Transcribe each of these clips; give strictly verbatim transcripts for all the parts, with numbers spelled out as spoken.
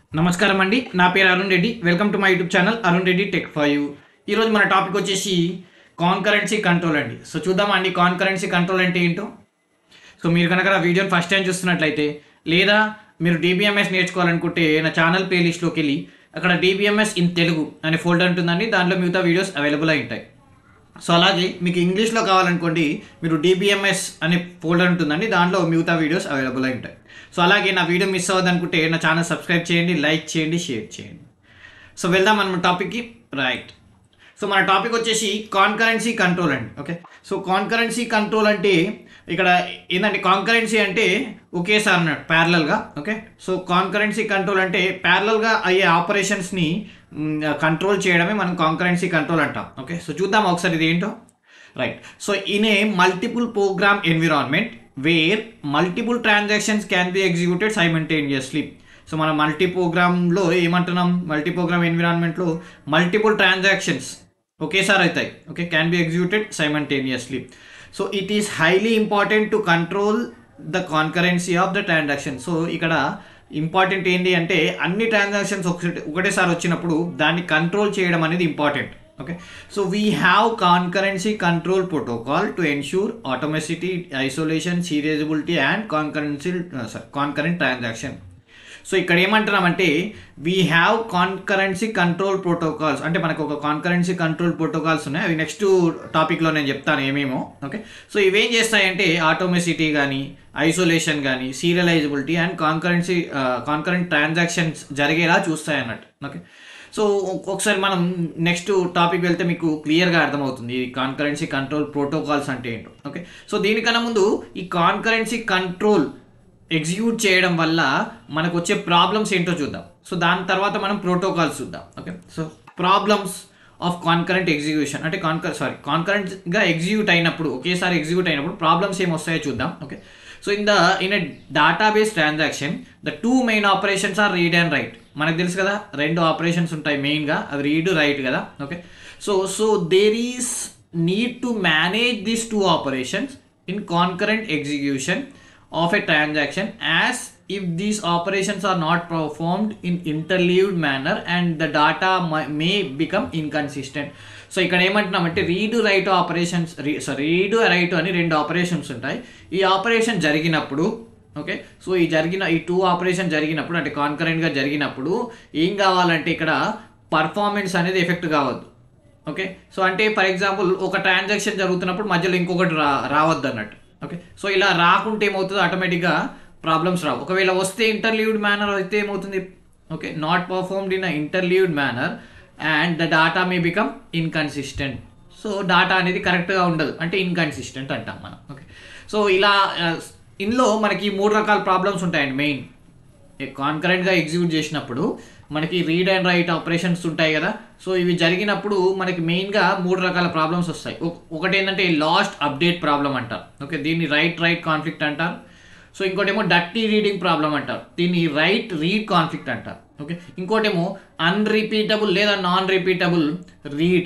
నమస్కారం అండి, నా పేరు Arun Reddy. Welcome to my YouTube channel Arun Reddy tech for you. ఈరోజు మన టాపిక్ వచ్చేసి కాన్కరెన్సీ కంట్రోల్ అండి. సో చూద్దామా అండి కాన్కరెన్సీ కంట్రోల్ అంటే ఏంటో. సో మీరు కనుక నా వీడియోని ఫస్ట్ టైం చూస్తున్నట్లయితే, లేదా మీరు డీబీఎంఎస్ నేర్చుకోవాలనుకుంటే నా ఛానల్ ప్లేలిస్ట్లోకి వెళ్ళి అక్కడ డీబీఎంఎస్ ఇన్ తెలుగు అనే ఫోల్డర్ ఉంటుందండి. దాంట్లో మిగతా వీడియోస్ అవైలబుల్ అయి ఉంటాయి. సో అలాగే మీకు ఇంగ్లీష్లో కావాలనుకోండి, మీరు డీబీఎంఎస్ అనే ఫోల్డర్ ఉంటుందండి, దాంట్లో మిగతా వీడియోస్ అవైలబుల్ అయి ఉంటాయి. సో అలాగే నా వీడియో మిస్ అవ్వదనుకుంటే నా ఛానల్ సబ్స్క్రైబ్ చేయండి, లైక్ చేయండి, షేర్ చేయండి. సో వెళ్దాం మన టాపిక్కి. రైట్, సో మన టాపిక్ వచ్చేసి కాన్కరెన్సీ కంట్రోల్ అండి. ఓకే, సో కాన్కరెన్సీ కంట్రోల్ అంటే ఇక్కడ ఏంటంటే, కాన్కరెన్సీ అంటే ఒకేసారి అన్నట్టు ప్యారలల్గా. ఓకే, సో కాన్కరెన్సీ కంట్రోల్ అంటే ప్యారలల్గా అయ్యే ఆపరేషన్స్ని కంట్రోల్ చేయడమే మనం కాన్కరెన్సీ కంట్రోల్ అంటాం. ఓకే, సో చూద్దాం ఒకసారి ఇది ఏంటో. Right, so in a multiple program environment where multiple transactions can be executed simultaneously. So మన మల్టీ ప్రోగ్రామ్లో ఏమంటున్నాం, మల్టీ ప్రోగ్రామ్ ఎన్విరాన్మెంట్లో మల్టిపుల్ ట్రాన్సాక్షన్స్ ఒకేసారి అవుతాయి. Okay, can be executed simultaneously. So it is highly important to control the concurrency of the transaction. So ఇక్కడ important ఏంటి అంటే, అన్ని ట్రాన్సాక్షన్స్ ఒకటి ఒకటేసారి వచ్చినప్పుడు దాన్ని కంట్రోల్ చేయడం అనేది important. Okay, so we have concurrency control protocol to ensure atomicity, isolation, serializability and concurrency concurrent transaction. So ఇక్కడ ఏమంటున్నామంటే, we have concurrency control protocols అంటే మనకు ఒక కాన్కరెన్సీ కంట్రోల్ ప్రోటోకాల్స్ ఉన్నాయి. అవి నెక్స్ట్ టాపిక్లో నేను చెప్తాను ఏమేమో. ఓకే, సో ఇవేం చేస్తాయంటే ఆటోమేసిటీ కానీ, ఐసోలేషన్ కానీ, serializability and concurrency concurrent transactions జరిగేలా చూస్తాయి అన్నట్టు. ఓకే, సో ఒకసారి మనం నెక్స్ట్ టాపిక్ వెళ్తే మీకు క్లియర్గా అర్థమవుతుంది ఈ కాన్కరెన్సీ కంట్రోల్ ప్రోటోకాల్స్ అంటే ఏంటో. ఓకే, సో దీనికన్నా ముందు ఈ కాన్కరెన్సీ కంట్రోల్ ఎగ్జిక్యూట్ చేయడం వల్ల మనకు వచ్చే ప్రాబ్లమ్స్ ఏంటో చూద్దాం. సో దాని తర్వాత మనం ప్రోటోకాల్స్ చూద్దాం. Okay, so problems of concurrent execution అంటే కాన్కర్ సారీ కాన్కరెంట్గా ఎగ్జిక్యూట్ అయినప్పుడు, ఒకేసారి ఎగ్జిక్యూట్ అయినప్పుడు ప్రాబ్లమ్స్ ఏమి వస్తాయో చూద్దాం. Okay, so in the in a database transaction the two main operations are read and write. మనకు తెలుసు కదా, రెండు ఆపరేషన్స్ ఉంటాయి మెయిన్గా, అది రీడ్ రైట్ కదా. Okay, so so there is need to manage these two operations in concurrent execution of a transaction as if these operations are not performed in interleaved manner and the data may become inconsistent. So ఇక్కడ ఏమంటున్నామంటే, read write operations so read write అని రెండు operations ఉంటాయి. ఈ operation జరిగినప్పుడు, okay, so ఈ జరిగిన ఈ టూ ఆపరేషన్ జరిగినప్పుడు అంటే కాన్కరెంట్గా జరిగినప్పుడు ఏం కావాలంటే, ఇక్కడ పర్ఫార్మెన్స్ అనేది ఎఫెక్ట్ కావద్దు. ఓకే, సో అంటే ఫర్ ఎగ్జాంపుల్ ఒక ట్రాన్సాక్షన్ జరుగుతున్నప్పుడు మధ్యలో ఇంకొకటి రా రావద్దు అన్నట్టు. ఓకే, సో ఇలా రాకుంటే ఏమవుతుంది, ఆటోమేటిక్గా ప్రాబ్లమ్స్ రావు. ఒకవేళ వస్తే ఇంటర్లీవ్డ్ మేనర్ అయితే ఏమవుతుంది, okay, not performed in a interleaved manner and the data may become inconsistent. So data అనేది కరెక్ట్గా ఉండదు, అంటే ఇన్కన్సిస్టెంట్ అంటాం మనం. ఓకే, సో ఇలా ఇందులో మనకి మూడు రకాల ప్రాబ్లమ్స్ ఉంటాయండి. మెయిన్ కాన్కరెంట్గా ఎగ్జిక్యూట్ చేసినప్పుడు మనకి రీడ్ అండ్ రైట్ ఆపరేషన్స్ ఉంటాయి కదా. సో ఇవి జరిగినప్పుడు మనకి మెయిన్గా మూడు రకాల ప్రాబ్లమ్స్ వస్తాయి. ఒకటి ఏంటంటే లాస్ట్ అప్డేట్ ప్రాబ్లం అంటారు. ఓకే, దీన్ని రైట్ రైట్ కాన్ఫ్లిక్ట్ అంటారు. సో ఇంకోటేమో డర్టీ రీడింగ్ ప్రాబ్లం అంటారు, దీన్ని రైట్ రీడ్ కాన్ఫ్లిక్ట్ అంటారు. ఓకే, ఇంకోటేమో అన్రిపీటబుల్ లేదా నాన్ రిపీటబుల్ రీడ్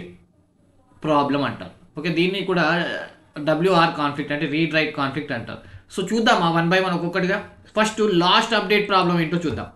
ప్రాబ్లం అంటారు. ఓకే, దీన్ని కూడా డబ్ల్యూఆర్ కాన్ఫ్లిక్ట్ అంటే రీడ్ రైట్ కాన్ఫ్లిక్ట్ అంటారు. సో చూద్దామా వన్ బై వన్ ఒక్కొక్కటిగా. ఫస్ట్ లాస్ట్ అప్డేట్ ప్రాబ్లం ఏంటో చూద్దాం.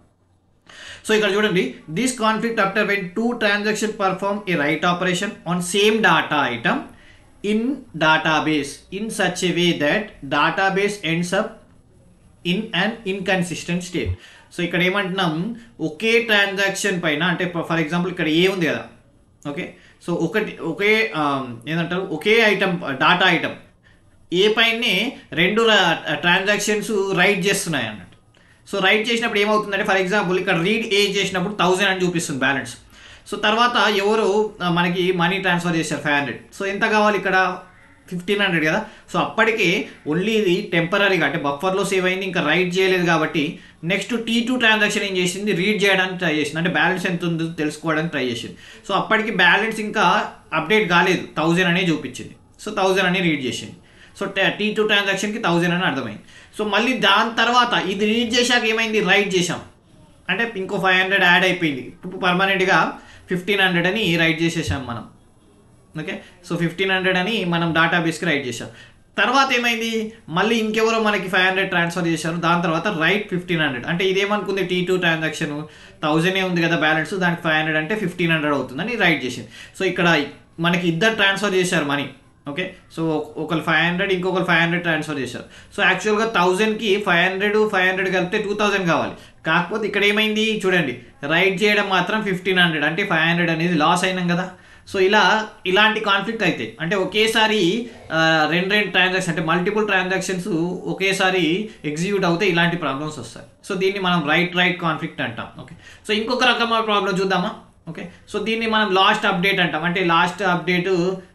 సో ఇక్కడ చూడండి, this conflict after when two transaction perform a write operation on same data item in database in such a way that database ends up in an inconsistent state. So ఇక్కడ ఏమంటున్నాం, ఒకే transaction పైన అంటే for example ఇక్కడ ఏ ఉంది కదా. Okay, so ఒకటి ఒకే ఏంటంటారు ఒకే ఐటమ్ డాటా ఐటమ్ ఏ పైనే రెండు ట్రాన్సాక్షన్స్ రైట్ చేస్తున్నాయి అన్నట్టు. సో రైట్ చేసినప్పుడు ఏమవుతుందంటే, ఫర్ ఎగ్జాంపుల్ ఇక్కడ రీడ్ ఏ చేసినప్పుడు థౌజండ్ అని చూపిస్తుంది బ్యాలెన్స్. సో తర్వాత ఎవరు మనకి మనీ ట్రాన్స్ఫర్ చేశారు ఫైవ్ హండ్రెడ్. సో ఎంత కావాలి ఇక్కడ, ఫిఫ్టీన్ హండ్రెడ్ కదా. సో అప్పటికే ఓన్లీ ఇది టెంపరీగా అంటే బఫర్లో సేవ్ అయింది, ఇంకా రైట్ చేయలేదు కాబట్టి నెక్స్ట్ టీ టూ ట్రాన్సాక్షన్ ఏం చేసింది, రీడ్ చేయడానికి ట్రై చేసింది, అంటే బ్యాలెన్స్ ఎంత ఉందో తెలుసుకోవడానికి ట్రై చేసింది. సో అప్పటికి బ్యాలెన్స్ ఇంకా అప్డేట్ కాలేదు, థౌజండ్ అనే చూపించింది. సో థౌజండ్ అని రీడ్ చేసింది. సో టీ టూ ట్రాన్సాక్షన్కి థౌజండ్ అని అర్థమైంది. సో మళ్ళీ దాని తర్వాత ఇది రీడ్ చేశాక ఏమైంది, రైట్ చేసాం అంటే ఇంకో ఫైవ్ హండ్రెడ్ యాడ్ అయిపోయింది. ఇప్పుడు పర్మనెంట్గా ఫిఫ్టీన్ హండ్రెడ్ అని రైట్ చేసేసాం మనం. ఓకే, సో ఫిఫ్టీన్ హండ్రెడ్ అని మనం డేటాబేస్కి రైట్ చేసాం. తర్వాత ఏమైంది, మళ్ళీ ఇంకెవరో మనకి ఫైవ్ హండ్రెడ్ ట్రాన్స్ఫర్ చేశారు. దాని తర్వాత రైట్ ఫిఫ్టీన్ హండ్రెడ్ అంటే ఇదేమనుకుంది, టీ టూ ట్రాన్సాక్షన్ థౌజండే ఉంది కదా బ్యాలెన్స్, దానికి ఫైవ్ హండ్రెడ్ అంటే ఫిఫ్టీన్ హండ్రెడ్ అవుతుందని రైట్ చేసింది. సో ఇక్కడ మనకి ఇద్దరు ట్రాన్స్ఫర్ చేశారు మనీ. ఓకే, సో ఒకరు ఫైవ్ హండ్రెడ్ ఇంకొకరు ఫైవ్ హండ్రెడ్ ట్రాన్స్ఫర్ చేశారు. సో యాక్చువల్గా థౌజండ్కి ఫైవ్ హండ్రెడ్ ఫైవ్ హండ్రెడ్ కలిపితే టూ థౌజండ్ కావాలి. కాకపోతే ఇక్కడ ఏమైంది చూడండి, రైట్ చేయడం మాత్రం ఫిఫ్టీన్ హండ్రెడ్ అంటే ఫైవ్ హండ్రెడ్ అనేది లాస్ అయినాం కదా. సో ఇలా ఇలాంటి కాన్ఫ్లిక్ట్ అయితే అంటే ఒకేసారి రెండు రెండు ట్రాన్సాక్షన్ అంటే మల్టిపుల్ ట్రాన్సాక్షన్స్ ఒకేసారి ఎగ్జిక్యూట్ అవుతే ఇలాంటి ప్రాబ్లమ్స్ వస్తాయి. సో దీన్ని మనం రైట్ రైట్ కాన్ఫ్లిక్ట్ అంటాం. ఓకే, సో ఇంకొక రకమైన ప్రాబ్లం చూద్దామా. ఓకే, సో దీన్ని మనం లాస్ట్ అప్డేట్ అంటాం. అంటే లాస్ట్ అప్డేట్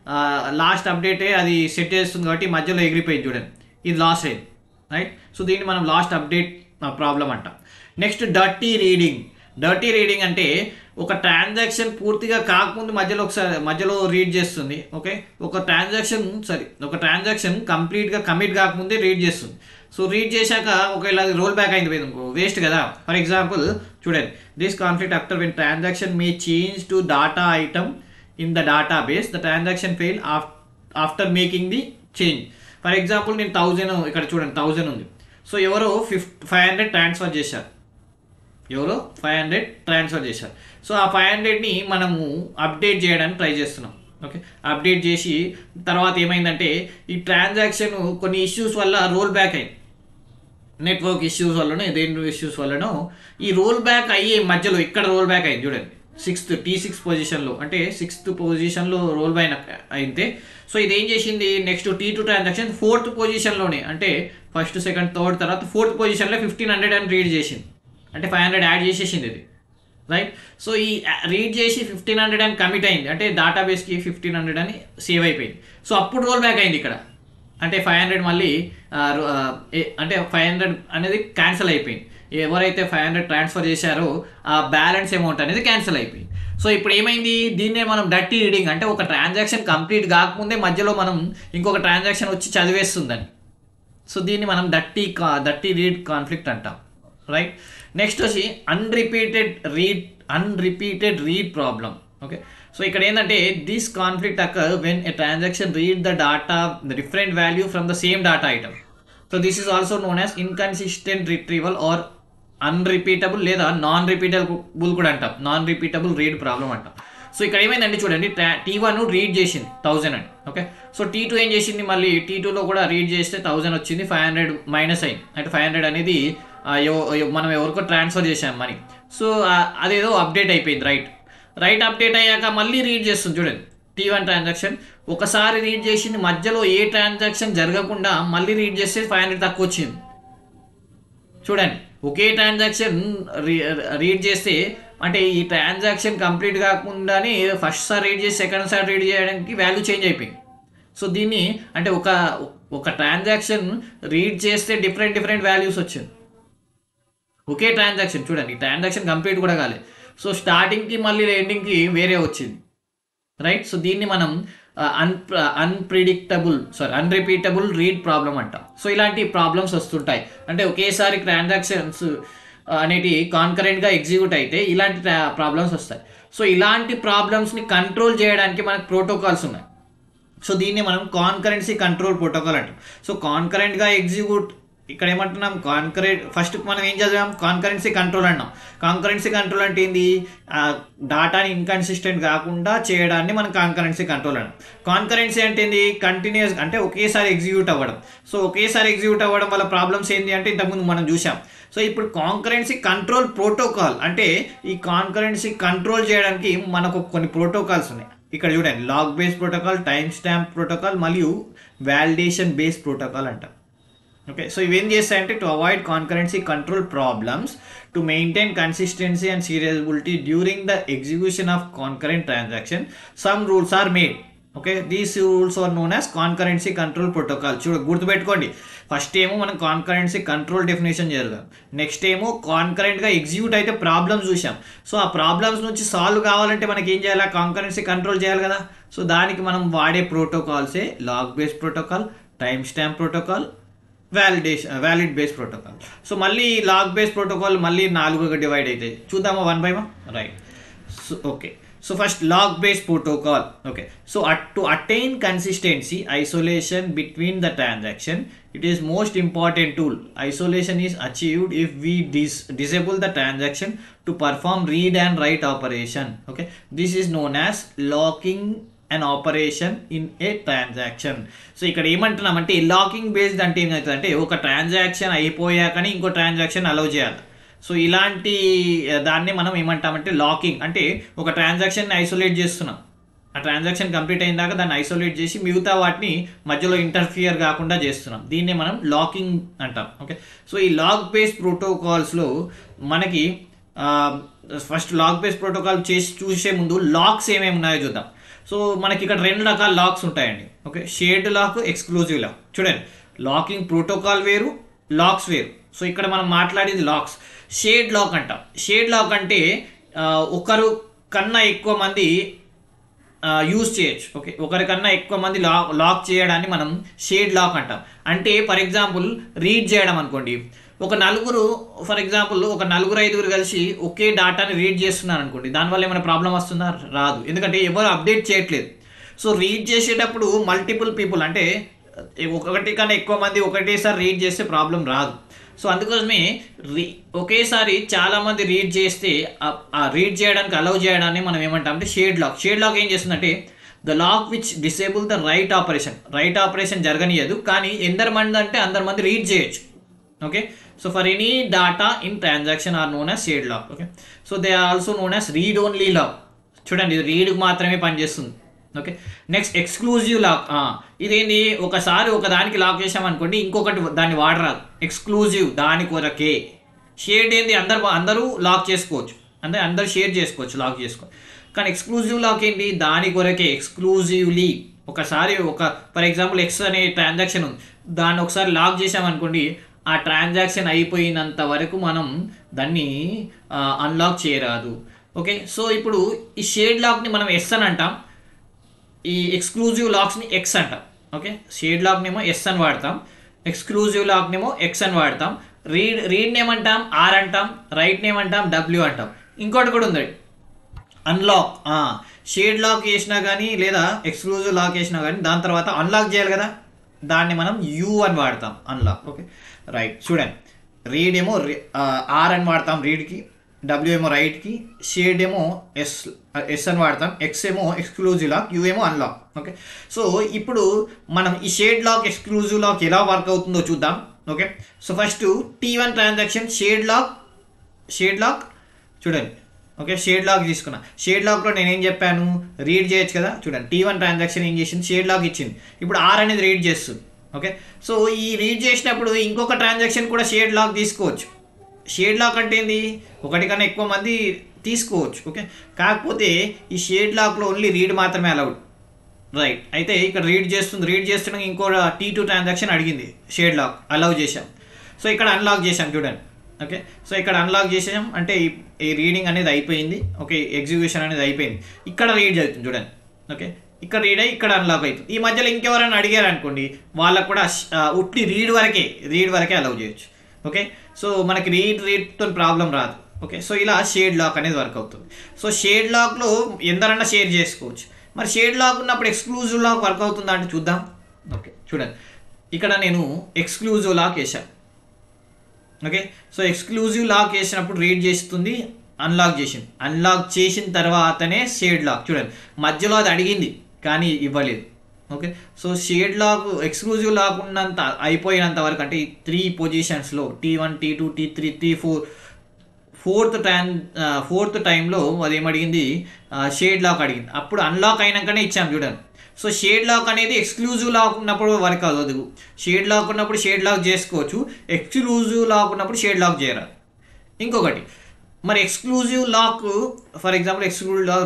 లాస్ట్ అప్డేటే అది సెట్ చేస్తుంది కాబట్టి మధ్యలో ఎగిరిపోయింది చూడండి, ఇది లాస్ అయింది. రైట్, సో దీన్ని మనం లాస్ట్ అప్డేట్ ప్రాబ్లం అంటాం. Next dirty reading. Dirty reading అంటే ఒక ట్రాన్సాక్షన్ పూర్తిగా కాకముందు మధ్యలో ఒకసారి మధ్యలో రీడ్ చేస్తుంది. ఓకే, ఒక ట్రాన్సాక్షన్ సారీ ఒక ట్రాన్సాక్షన్ కంప్లీట్గా కమిట్ కాకముందే రీడ్ చేస్తుంది. సో రీడ్ చేశాక ఒకవేళ అది రోల్ బ్యాక్ అయింది ఇంకో వేస్ట్ కదా. ఫర్ ఎగ్జాంపుల్ చూడండి, this conflict after when transaction may change to data item in the database the transaction fail after making the change. For example నేను thousand ఇక్కడ చూడండి థౌజండ్ ఉంది. సో ఎవరో ఫిఫ్ట్ five hundred transfer చేశారు ఎవరో five hundred transfer చేశారు. So ఆ five హండ్రెడ్ని మనము అప్డేట్ చేయడానికి ట్రై చేస్తున్నాం. ఓకే, అప్డేట్ చేసి తర్వాత ఏమైందంటే ఈ ట్రాన్సాక్షన్ కొన్ని ఇష్యూస్ వల్ల రోల్ బ్యాక్ అయింది. నెట్వర్క్ ఇష్యూస్ వల్లనో దేని ఇష్యూస్ వల్లనో ఈ రోల్ బ్యాక్ అయ్యే మధ్యలో ఇక్కడ రోల్ బ్యాక్ అయింది చూడండి, సిక్స్త్ టీ సిక్స్ పొజిషన్లో అంటే సిక్స్త్ పొజిషన్లో రోల్ బ్యాక్ అయితే. సో ఇది ఏం చేసింది, next T two transaction fourth పొజిషన్లోనే అంటే ఫస్ట్ సెకండ్ థర్డ్ తర్వాత ఫోర్త్ పొజిషన్లో ఫిఫ్టీన్ హండ్రెడ్ అని రీడ్ చేసింది. అంటే ఫైవ్ హండ్రెడ్ యాడ్ చేసేసింది ఇది. రైట్, సో ఈ రీడ్ చేసి ఫిఫ్టీన్ హండ్రెడ్ అని కమిట్ అయింది అంటే డేటాబేస్కి ఫిఫ్టీన్ హండ్రెడ్ అని సేవ్ అయిపోయింది. సో అప్పుడు రోల్ బ్యాక్ అయింది ఇక్కడ అంటే ఫైవ్ హండ్రెడ్ మళ్ళీ అంటే ఫైవ్ హండ్రెడ్ అనేది క్యాన్సిల్ అయిపోయింది. ఎవరైతే ఫైవ్ హండ్రెడ్ ట్రాన్స్ఫర్ చేశారో ఆ బ్యాలెన్స్ అమౌంట్ అనేది క్యాన్సిల్ అయిపోయింది. సో ఇప్పుడు ఏమైంది, దీన్నే మనం డర్టీ రీడింగ్ అంటే ఒక ట్రాన్సాక్షన్ కంప్లీట్ కాకముందే మధ్యలో మనం ఇంకొక ట్రాన్సాక్షన్ వచ్చి చదివేస్తుందని. సో దీన్ని మనం డర్టీ కా డర్టీ రీడ్ కాన్ఫ్లిక్ట్ అంటాం. రైట్, నెక్స్ట్ వచ్చి unrepeated read unrepeated read problem. Okay, so ఇక్కడ ఏంటంటే this conflict occur when a transaction read the data different value from the same data item. So this is also known as inconsistent retrieval or unrepeatable లేదా non repeatable కూడా అంటాం. Non repeatable read problem అంటాం. So ఇక్కడ ఏమైందండి చూడండి, T one read చేసింది thousand అని. Okay, so T two ఏం చేసింది, మళ్ళీ టీ టూలో కూడా రీడ్ చేస్తే థౌజండ్ వచ్చింది, ఫైవ్ హండ్రెడ్ మైనస్ అయింది. అంటే ఫైవ్ హండ్రెడ్ అనేది మనం ఎవరికో ట్రాన్స్ఫర్ చేసాం మనీ. సో అదేదో అప్డేట్ అయిపోయింది. రైట్ రైట్ అప్డేట్ అయ్యాక మళ్ళీ రీడ్ చేస్తుంది చూడండి, టీ వన్ ట్రాన్సాక్షన్ ఒకసారి రీడ్ చేసింది, మధ్యలో ఏ ట్రాన్సాక్షన్ జరగకుండా మళ్ళీ రీడ్ చేస్తే ఫైవ్ హండ్రెడ్ తక్కువ వచ్చింది. చూడండి, ఒకే ట్రాన్సాక్షన్ రీ రీడ్ చేస్తే అంటే ఈ ట్రాన్సాక్షన్ కంప్లీట్ కాకుండానే ఫస్ట్ సారి రీడ్ చేసి సెకండ్ సారి రీడ్ చేయడానికి వాల్యూ చేంజ్ అయిపోయింది. సో దీన్ని అంటే ఒక ఒక ట్రాన్సాక్షన్ రీడ్ చేస్తే డిఫరెంట్ డిఫరెంట్ వాల్యూస్ వచ్చింది. ఒకే ట్రాన్సాక్షన్ చూడండి, ట్రాన్సాక్షన్ కంప్లీట్ కూడా కాలేదు. సో స్టార్టింగ్కి మళ్ళీ ఎండింగ్కి వేరే వచ్చింది. రైట్, సో దీన్ని మనం un unpredictable sorry unrepeatable read problem అంటాం. సో ఇలాంటి ప్రాబ్లమ్స్ వస్తుంటాయి అంటే ఒకేసారి ట్రాన్సాక్షన్స్ అనేటివి కాన్కరెంట్గా ఎగ్జిక్యూట్ అయితే ఇలాంటి ప్రాబ్లమ్స్ వస్తాయి. సో ఇలాంటి ప్రాబ్లమ్స్ని కంట్రోల్ చేయడానికి మనకు ప్రోటోకాల్స్ ఉన్నాయి. సో దీన్ని మనం కాన్కరెన్సీ కంట్రోల్ ప్రోటోకాల్ అంటాం. సో కాన్కరెంట్గా ఎగ్జిక్యూట్ ఇక్కడ ఏమంటున్నాం, కాన్కరెంట్ ఫస్ట్ మనం ఏం చదివాం, కాన్కరెన్సీ కంట్రోల్ అన్నాం. కాన్కరెన్సీ కంట్రోల్ అంటే ఏంది, డాటాని ఇన్కన్సిస్టెంట్ కాకుండా చేయడాన్ని మనం కాన్కరెన్సీ కంట్రోల్ అన్నాం. కాన్కరెన్సీ అంటే ఏంది, కంటిన్యూస్ అంటే ఒకేసారి ఎగ్జిక్యూట్ అవ్వడం. సో ఒకేసారి ఎగ్జిక్యూట్ అవ్వడం వల్ల ప్రాబ్లమ్స్ ఏంటి అంటే ఇంతకుముందు మనం చూసాం. సో ఇప్పుడు కాన్కరెన్సీ కంట్రోల్ ప్రోటోకాల్ అంటే ఈ కాన్కరెన్సీ కంట్రోల్ చేయడానికి మనకు కొన్ని ప్రోటోకాల్స్ ఉన్నాయి. ఇక్కడ చూడండి, log base protocol, time stamp protocol మరియు వాలిడేషన్ బేస్ ప్రోటోకాల్ అంటాం. ఓకే, సో ఇవేం చేస్తాయంటే to avoid concurrency control problems, to maintain consistency and serializability during the execution of concurrent transaction some rules are made. Okay, these rules are known as concurrency control protocol. చూడ గుర్తుపెట్టుకోండి, first ఏమో మనం concurrency control definition చేద్దాం, next ఏమో కాన్కరెంట్గా execute అయితే problems చూసాం. So ఆ ప్రాబ్లమ్స్ నుంచి సాల్వ్ కావాలంటే మనకి ఏం చేయాలి, కాన్కరెన్సీ కంట్రోల్ చేయాలి కదా. సో దానికి మనం వాడే ప్రోటోకాల్సే log base protocol, time stamp protocol, validation valid base protocol. So మళ్ళీ లాగ్ బేస్ ప్రోటోకాల్ మళ్ళీ నాలుగుగా డివైడ్ అవుతాయి. చూద్దామా one by one. Right, so okay, so first lock based protocol. Okay, so to attain consistency isolation between the transaction, it is most important tool. Isolation is achieved if we dis disable the transaction to perform read and write operation. Okay, this is known as locking an operation in a transaction. So ఇక్కడ ఏమంటున్నామంటే locking based అంటే ఏమవుతుందంటే ఒక transaction అయిపోయాకని ఇంకో transaction allow చేయాలి. So ఇలాంటి దాన్ని మనం ఏమంటామంటే లాకింగ్, అంటే ఒక ట్రాన్సాక్షన్ని ఐసోలేట్ చేస్తున్నాం, ఆ ట్రాన్సాక్షన్ కంప్లీట్ అయిన దాకా దాన్ని ఐసోలేట్ చేసి మిగతా వాటిని మధ్యలో ఇంటర్ఫియర్ కాకుండా చేస్తున్నాం. దీన్నే మనం లాకింగ్ అంటాం. ఓకే, సో ఈ లాక్ బేస్డ్ ప్రోటోకాల్స్లో మనకి ఫస్ట్ లాక్ బేస్డ్ ప్రోటోకాల్ చేసి చూసే ముందు లాక్స్ ఏమేమి ఉన్నాయో చూద్దాం. సో మనకి ఇక్కడ రెండు రకాల లాక్స్ ఉంటాయండి. Okay, shared lock, exclusive lock. చూడండి, లాకింగ్ ప్రోటోకాల్ వేరు, లాక్స్ వేరు. సో ఇక్కడ మనం మాట్లాడేది లాక్స్. షేర్డ్ లాక్ అంటాం. షేర్డ్ లాక్ అంటే ఒకరు కన్నా ఎక్కువ మంది యూజ్ చేయొచ్చు. ఓకే, ఒకరికన్నా ఎక్కువ మంది లాక్ లాక్ చేయడాన్ని మనం షేర్డ్ లాక్ అంటాం. అంటే ఫర్ ఎగ్జాంపుల్ రీడ్ చేయడం అనుకోండి, ఒక నలుగురు ఫర్ ఎగ్జాంపుల్ ఒక నలుగురు ఐదుగురు కలిసి ఒకే డాటాని రీడ్ చేస్తున్నారు అనుకోండి, దానివల్ల ఏమైనా ప్రాబ్లం వస్తుందా? రాదు, ఎందుకంటే ఎవరు అప్డేట్ చేయట్లేదు. సో రీడ్ చేసేటప్పుడు మల్టిపుల్ పీపుల్ అంటే ఒకటి కన్నా ఎక్కువ మంది ఒకటేసారి రీడ్ చేస్తే ప్రాబ్లం రాదు. సో అందుకోసమే రీ ఒకేసారి చాలామంది రీడ్ చేస్తే ఆ రీడ్ చేయడానికి అలౌ చేయడాన్ని మనం ఏమంటాం అంటే షేర్డ్ లాక్. షేర్డ్ లాక్ ఏం చేస్తుందంటే the lock which disable the write operation. Write operation జరగనియదు, కానీ ఎందరు మంది అంటే అందరు మంది రీడ్ చేయొచ్చు. Okay, so for any data in transaction are known as shared lock. Okay, so they are also known as read only lock. చూడండి, ఇది రీడ్కి మాత్రమే పనిచేస్తుంది. Okay, next exclusive lock. ఇదేంటి, ఒకసారి ఒక దానికి లాక్ చేసామనుకోండి ఇంకొకటి దాన్ని వాడరాదు. ఎక్స్క్లూజివ్ దాని కొరకే. షేర్డ్ ఏంటి, అందరు అందరూ లాక్ చేసుకోవచ్చు, అంటే అందరూ షేర్ చేసుకోవచ్చు, లాక్ చేసుకోవచ్చు. కానీ ఎక్స్క్లూజివ్ లాక్ ఏంటి, దాని కొరకే, ఎక్స్క్లూజివ్లీ. ఒకసారి ఒక ఫర్ ఎగ్జాంపుల్ ఎక్స్ అనే ట్రాన్సాక్షన్ ఉంది, దాన్ని ఒకసారి లాక్ చేసామనుకోండి, ఆ ట్రాన్సాక్షన్ అయిపోయినంత వరకు మనం దాన్ని అన్లాక్ చేయరాదు. ఓకే, సో ఇప్పుడు ఈ షేర్డ్ లాక్ని మనం ఎస్ అని అంటాం, ఈ ఎక్స్క్లూజివ్ లాక్స్ని ఎక్స్ అంటాం. ఓకే, షేడ్ లాక్నేమో ఎస్ అని వాడతాం, ఎక్స్క్లూజివ్ లాక్నేమో ఎక్స్ అని వాడతాం. రీడ్ రీడ్ని ఏమంటాం ఆర్ అంటాం, రైట్ని ఏమంటాం డబ్ల్యూ అంటాం. ఇంకోటి కూడా ఉంది అన్లాక్. షేడ్ లాక్ చేసినా కానీ లేదా ఎక్స్క్లూజివ్ లాక్ చేసినా కానీ దాని తర్వాత అన్లాక్ చేయాలి కదా, దాన్ని మనం యూ అని వాడతాం, అన్లాక్. Okay, right. చూడండి, రీడ్ ఏమో ఆర్ అని వాడతాం రీడ్కి, డబ్ల్యూ ఏమో రైట్కి, షేడ్ ఏమో ఎస్ ఎస్ అని వాడతాం, ఎక్స్ ఏమో ఎక్స్క్లూజివ్ లాక్, యూ ఏమో అన్లాక్. ఓకే, సో ఇప్పుడు మనం ఈ షేడ్ లాక్ ఎక్స్క్లూజివ్ లాక్ ఎలా వర్క్ అవుతుందో చూద్దాం. Okay, so first T one transaction shared lock shared lock చూడండి. ఓకే, షేడ్ లాక్ తీసుకున్నా. షేడ్ లాక్లో నేనేం చెప్పాను, రీడ్ చేయొచ్చు కదా. చూడండి, టీ వన్ ట్రాన్సాక్షన్ ఏం చేసింది, షేడ్ లాక్ ఇచ్చింది. ఇప్పుడు ఆర్ అనేది రీడ్ చేస్తుంది. ఓకే, సో ఈ రీడ్ చేసినప్పుడు ఇంకొక ట్రాన్సాక్షన్ కూడా షేడ్ లాక్ తీసుకోవచ్చు. షేడ్ లాక్ అంటే ఏంది, ఒకటి కన్నా ఎక్కువ మంది తీసుకోవచ్చు. ఓకే, కాకపోతే ఈ షేడ్ లాక్లో ఓన్లీ రీడ్ మాత్రమే అలౌడ్. రైట్, అయితే ఇక్కడ రీడ్ చేస్తుంది, రీడ్ చేస్తున్నా ఇంకో టీ టూ ట్రాన్సాక్షన్ అడిగింది, షేడ్ లాక్ అలౌ చేసాం. సో ఇక్కడ అన్లాక్ చేసాం చూడండి. ఓకే, సో ఇక్కడ అన్లాక్ చేసాం అంటే ఈ రీడింగ్ అనేది అయిపోయింది. ఓకే, ఎగ్జిక్యూషన్ అనేది అయిపోయింది. ఇక్కడ రీడ్ అవుతుంది చూడండి. ఓకే, ఇక్కడ రీడ్ అయ్యి ఇక్కడ అన్లాక్ అవుతుంది. ఈ మధ్యలో ఇంకెవరైనా అడిగారు అనుకోండి, వాళ్ళకు కూడా ఉట్టి రీడ్ వరకే రీడ్ వరకే అలౌ చేయొచ్చు. ఓకే, సో మనకి రీడ్ రీడ్తో ప్రాబ్లం రాదు. ఓకే, సో ఇలా షేడ్ లాక్ అనేది వర్క్ అవుతుంది. సో షేడ్ లాక్లో ఎందరన్నా షేర్ చేసుకోవచ్చు. మరి షేడ్ లాక్ ఉన్నప్పుడు ఎక్స్క్లూజివ్ లాక్ వర్క్ అవుతుందా అంటే చూద్దాం. ఓకే, చూడండి, ఇక్కడ నేను ఎక్స్క్లూజివ్ లాక్ వేసాను. ఓకే, సో ఎక్స్క్లూజివ్ లాక్ వేసినప్పుడు రీడ్ చేస్తుంది, అన్లాక్ చేసింది. అన్లాక్ చేసిన తర్వాతనే షేడ్ లాక్. చూడండి, మధ్యలో అది అడిగింది కానీ ఇవ్వలేదు. Okay, so shared lock exclusive lock ఉన్నంత అయిపోయినంత వరకు అంటే ఈ త్రీ పొజిషన్స్లో T one T two T three T four fourth time fourth టైంలో అది ఏమడిగింది, షేడ్ లాక్ అడిగింది. అప్పుడు అన్లాక్ అయినాకనే ఇచ్చాం చూడండి. సో షేడ్ లాక్ అనేది ఎక్స్క్లూజివ్ లాక్ ఉన్నప్పుడు వర్క్ అవ్వదు. షేడ్ లాక్ ఉన్నప్పుడు షేడ్ లాక్ చేసుకోవచ్చు, ఎక్స్క్లూజివ్ లాక్ ఉన్నప్పుడు షేడ్ లాక్ చేయరాదు. ఇంకొకటి, మరి exclusive lock for example exclusive lock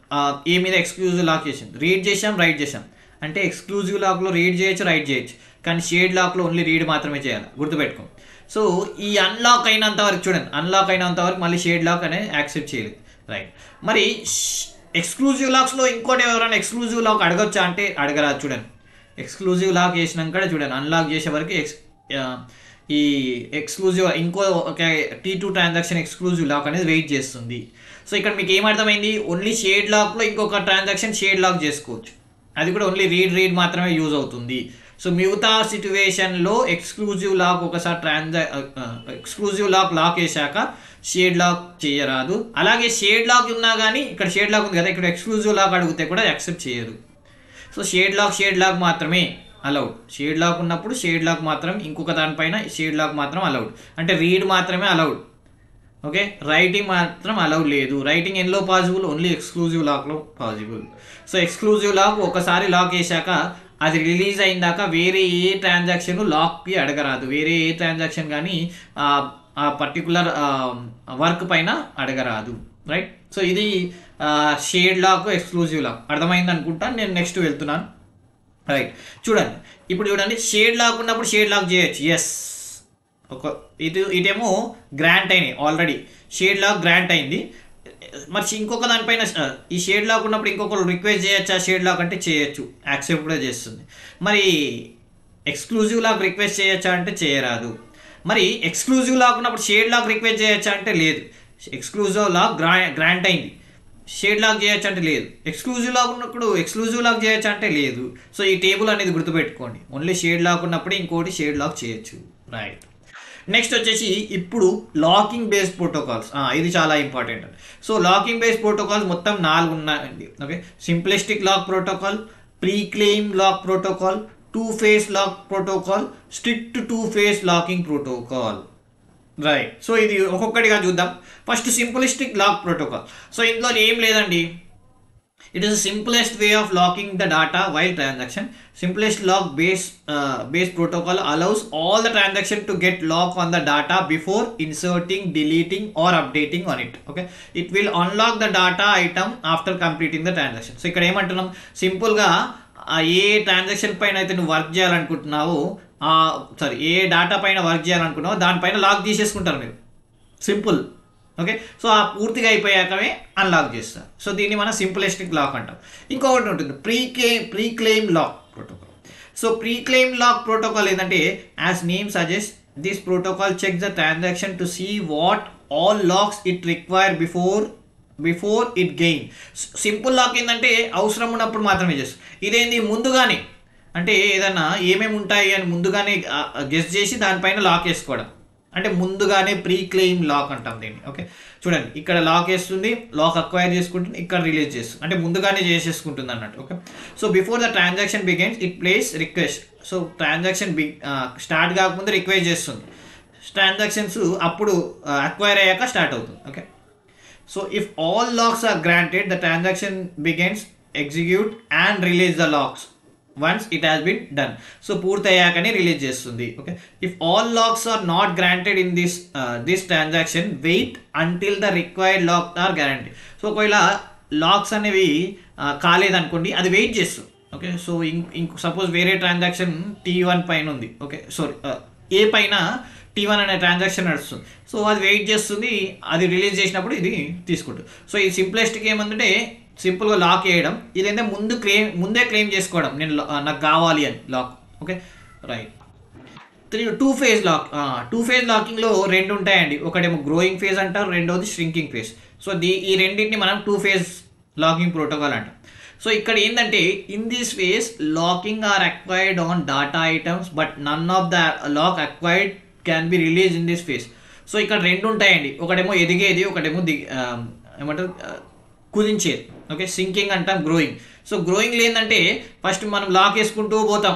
A మీద ఎక్స్క్లూజివ్ లాక్ చేసాం, రీడ్ చేసాం రైట్ చేసాం అంటే ఎక్స్క్లూజివ్ లాక్లో రీడ్ చేయొచ్చు రైట్ చేయొచ్చు, కానీ షేడ్ లాక్లో ఓన్లీ రీడ్ మాత్రమే చేయాలి, గుర్తుపెట్టుకో. సో ఈ అన్లాక్ అయినంత వరకు చూడండి, అన్లాక్ అయినంత వరకు మళ్ళీ షేడ్ లాక్ అనేది యాక్సెప్ట్ చేయలేదు. రైట్, మరి ఎక్స్క్లూజివ్ లాక్స్లో ఇంకోటి ఎవరైనా ఎక్స్క్లూజివ్ లాక్ అడగొచ్చా అంటే అడగరాదు. చూడండి, ఎక్స్క్లూజివ్ లాక్ చేసినాక చూడండి, అన్లాక్ చేసే వరకు ఎక్స్ ఈ ఎక్స్క్లూజివ్ ఇంకో ఒక T two transaction exclusive lock అనేది వెయిట్ చేస్తుంది. సో ఇక్కడ మీకు ఏమర్థమైంది, ఓన్లీ షేడ్ లాక్లో ఇంకొక ట్రాన్సాక్షన్ షేడ్ లాక్ చేసుకోవచ్చు, అది కూడా ఓన్లీ రీడ్ రీడ్ మాత్రమే యూజ్ అవుతుంది. సో మిగతా సిచ్యువేషన్లో ఎక్స్క్లూజివ్ లాక్ ఒకసారి ట్రాన్సా ఎక్స్క్లూజివ్ లాక్ లాక్ వేసాక షేడ్ లాక్ చేయరాదు. అలాగే షేడ్ లాక్ ఉన్నా కానీ ఇక్కడ షేడ్ లాక్ ఉంది కదా, ఇక్కడ ఎక్స్క్లూజివ్ లాక్ అడిగితే కూడా యాక్సెప్ట్ చేయరు. So shared lock shared lock మాత్రమే అలౌడ్. షేడ్ లాక్ ఉన్నప్పుడు షేడ్ లాక్ మాత్రం, ఇంకొక దానిపైన షేడ్ లాక్ మాత్రం అలౌడ్. అంటే రీడ్ మాత్రమే అలౌడ్, ఓకే. రైటింగ్ మాత్రం అలౌడ్ లేదు. రైటింగ్ ఎందులో పాసిబుల్, ఓన్లీ ఎక్స్క్లూజివ్ లాక్లో పాసిబుల్. సో ఎక్స్క్లూజివ్ లాక్ ఒకసారి లాక్ వేసాక అది రిలీజ్ అయిందాక వేరే ఏ ట్రాన్సాక్షన్ లాక్కి అడగరాదు. వేరే ఏ ట్రాన్సాక్షన్ కానీ ఆ పర్టికులర్ వర్క్ పైన అడగరాదు, రైట్. సో ఇది షేడ్ లాక్ ఎక్స్క్లూజివ్ లాక్ అర్థమైంది అనుకుంటా. నేను నెక్స్ట్ వెళ్తున్నాను, రైట్. చూడండి ఇప్పుడు చూడండి, షేడ్ లాక్ ఉన్నప్పుడు షేడ్ లాక్ చేయొచ్చు, ఎస్. ఒక ఇటు ఇటేమో గ్రాంట్ అయినాయి ఆల్రెడీ, షేడ్ లాక్ గ్రాంట్ అయింది. మరి ఇంకొక దానిపైన ఈ షేడ్ లాక్ ఉన్నప్పుడు ఇంకొకరు రిక్వెస్ట్ చేయొచ్చా షేడ్ లాక్ అంటే చేయొచ్చు, యాక్సెప్ట్ కూడా చేస్తుంది. మరి ఎక్స్క్లూజివ్ లాక్ రిక్వెస్ట్ చేయొచ్చా అంటే చేయరాదు. మరి ఎక్స్క్లూజివ్ లాక్ ఉన్నప్పుడు షేడ్ లాక్ రిక్వెస్ట్ చేయొచ్చా అంటే లేదు. ఎక్స్క్లూజివ్ లాక్ గ్రా గ్రాంట్ అయింది, షేడ్ లాక్ చేయొచ్చు అంటే లేదు. ఎక్స్క్లూజివ్ లాక్ ఉన్నప్పుడు ఎక్స్క్లూజివ్ లాక్ చేయొచ్చు అంటే లేదు. సో ఈ టేబుల్ అనేది గుర్తుపెట్టుకోండి, ఓన్లీ షేడ్ లాక్ ఉన్నప్పుడు ఇంకోటి షేడ్ లాక్ చేయొచ్చు, రైట్. నెక్స్ట్ వచ్చేసి ఇప్పుడు లాకింగ్ బేస్డ్ ప్రోటోకాల్స్, ఇది చాలా important. So locking based protocols మొత్తం నాలుగు ఉన్నాయండి, okay. Simplistic lock protocol, pre claim lock protocol, two phase lock protocol, strict two phase locking protocol, right. So ఇది ఒక్కొక్కటిగా చూద్దాం. First simplistic lock protocol. So ఇందులో ఏం లేదండి, it is the simplest way of locking the data while transaction. Simplest lock base uh, base protocol allows all the transaction to get lock on the data before inserting, deleting or updating on it, okay. It will unlock the data item after completing the transaction. So ఇక్కడ ఏమంటున్నాం, సింపుల్గా ఏ transaction పైన అయితే నువ్వు work చేయాలనుకుంటున్నావో, sorry ఏ data పైన వర్క్ చేయాలనుకుంటున్నావో దానిపైన లాక్ తీసేసుకుంటారు మీరు, సింపుల్, ఓకే. సో ఆ పూర్తిగా అయిపోయాకమే అన్లాక్ చేస్తారు. సో దీన్ని మనం సింప్లిస్టిక్ లాక్ అంటాం. ఇంకొకటి ఉంటుంది pre claim pre claim lock protocol. So pre claim lock protocol ఏంటంటే, as name suggest, this protocol check the transaction to see what all locks it require before before it gain. Simple lock ఏంటంటే అవసరం ఉన్నప్పుడు మాత్రమే చేస్తుంది. ఇదేంది ముందుగానే, అంటే ఏదన్నా ఏమేమి ఉంటాయి అని ముందుగానే గెస్ చేసి దానిపైన లాక్ వేసుకోవడం, అంటే ముందుగానే ప్రీ క్లెయిమ్ లాక్ అంటాం దీన్ని, ఓకే. చూడండి ఇక్కడ లాక్ వేస్తుంది, లాక్ అక్వైర్ చేసుకుంటుంది, ఇక్కడ రిలీజ్ చేస్తుంది, అంటే ముందుగానే చేసేసుకుంటుంది అన్నట్టు, okay. So before the transaction begins it place request. So transaction be start కాకముందు రిక్వెస్ట్ చేస్తుంది, ట్రాన్సాక్షన్స్ అప్పుడు అక్వైర్ అయ్యాక స్టార్ట్ అవుతుంది, okay. So if all locks are granted the transaction begins, execute and release the locks once it has been done. So పూర్తి అయ్యాకనే release చేస్తుంది, okay. If all locks are not granted in this this transaction wait until the required lock are guarantee. So ఒకవేళ locks అనేవి కాలేదనుకోండి, అది wait చేస్తుంది, okay. So ఇంకో suppose వేరే ట్రాన్సాక్షన్ టీ వన్ పైన ఉంది, ఓకే, సారీ ఏ పైన టీ వన్ అనే ట్రాన్సాక్షన్ నడుస్తుంది. సో అది వెయిట్ చేస్తుంది, అది రిలీజ్ చేసినప్పుడు ఇది తీసుకుంటుంది. సో ఈ సింప్లెస్ట్కి ఏమంటే సింపుల్గా లాక్ వేయడం, ఇదైతే ముందు క్లెయిమ్ ముందే క్లెయిమ్ చేసుకోవడం, నేను నాకు కావాలి అని lock, okay, right. Three two phase lock. Two phase లాకింగ్లో రెండు ఉంటాయండి, ఒకటేమో గ్రోయింగ్ ఫేజ్ అంటారు, రెండోది ష్రింకింగ్ ఫేజ్. సో దీ ఈ రెండింటిని మనం టూ ఫేజ్ లాకింగ్ ప్రోటోకాల్ అంటాం. సో ఇక్కడ ఏంటంటే, in this phase locking are acquired on data items but none of the lock acquired can be release in this phase. So ఇక్కడ రెండు ఉంటాయండి, ఒకటేమో ఎదిగేది, ఒకటేమో దిగి ఏమంటారు కుదించేది, ఓకే. సింకింగ్ అంటాం, గ్రోయింగ్. సో గ్రోయింగ్లో ఏంటంటే ఫస్ట్ మనం లాక్ వేసుకుంటూ పోతాం,